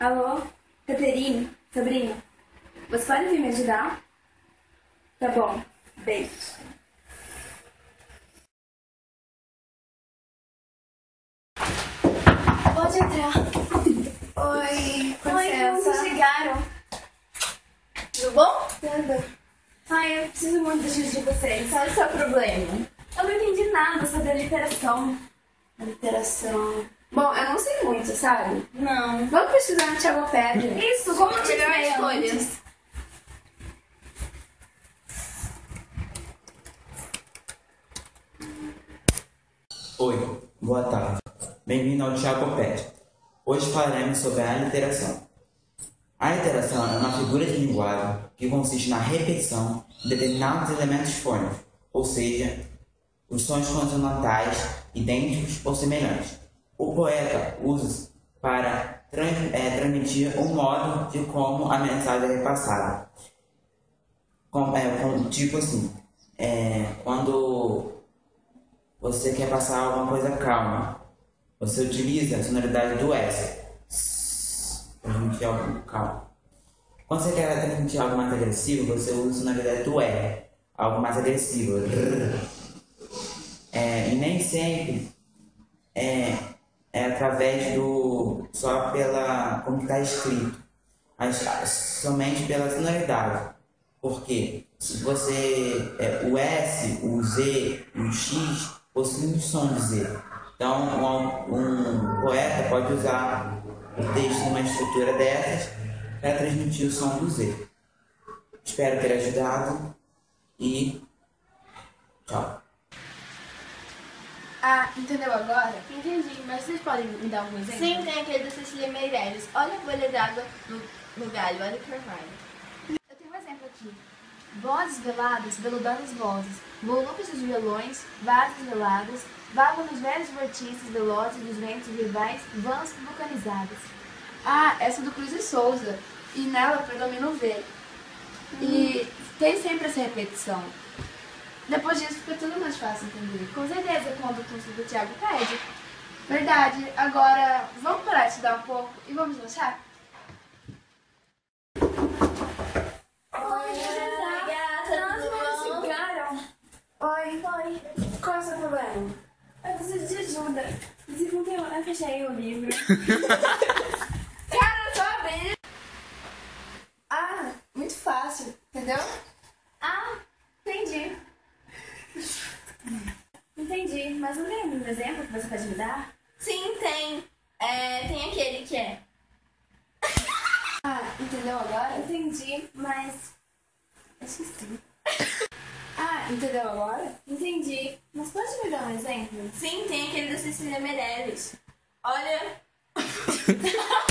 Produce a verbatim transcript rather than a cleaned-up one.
Alô, Caterine, Sabrina, você pode vir me ajudar? Tá bom, beijo. Pode entrar. Oi, com Oi, licença. como chegaram? Tudo bom? Tudo. Ai, eu preciso muito da ajuda de vocês. Qual é o seu problema? Eu não entendi nada sobre a literação. A literação. Bom, eu não sei muito, sabe? Não. Vamos pesquisar no Thiago Pedro. Isso, como eu te Melhor falei escolha. antes. Oi, boa tarde. Bem-vindo ao Thiagopédia. Hoje falaremos sobre a literação. A literação é uma figura de linguagem que consiste na repetição de determinados elementos fônicos, ou seja, os sons consonantais idênticos ou semelhantes. O poeta usa para trans, é, transmitir um modo de como a mensagem é repassada. Com, é, com, tipo assim, é, quando você quer passar alguma coisa calma, você utiliza a sonoridade do S para transmitir algo calmo. Quando você quer transmitir algo mais agressivo, você usa a sonoridade do R, algo mais agressivo. É, e nem sempre é, é através do só pela como está escrito, mas somente pela sonoridade. Porque se você é, o S, o Z, o X possuem o som de Z. Então um, um poeta pode usar o texto numa estrutura dessas para transmitir o som do Z. Espero ter ajudado e tchau. Ah, entendeu agora? Entendi, mas vocês podem me dar algum exemplo? Sim, tem aquele da Cecília Meirelles. Olha a bolha d'água no, no galho, olha que vai. Eu tenho um exemplo aqui. Vozes veladas, veludando as vozes. Volúpios dos violões, vasos veladas. Vago nos velhos vortices velozes dos ventos rivais, vãs vulcanizadas. Ah, essa do Cruz e Souza. E nela predomina o V. E tem sempre essa repetição. Depois disso fica tudo mais fácil entender. Com certeza, quando o curso do Thiago pede. Verdade. Agora, vamos parar de estudar um pouco e vamos lanchar? Oi, gata, tudo bom? chegaram. Oi, oi. Qual é o seu problema? Eu preciso de ajuda. Inclusive, ontem eu eu fechei o livro. Cara, só abrir. Ah, muito fácil, entendeu? Ah, entendi. Entendi, mas não tem nenhum exemplo que você pode me dar? Sim, tem. É, tem aquele que é. Ah, entendeu agora? Entendi, mas... eu esqueci. Ah, entendeu agora? Entendi, mas pode me dar um exemplo? Sim, tem aquele da Cecília Meirelles. Olha.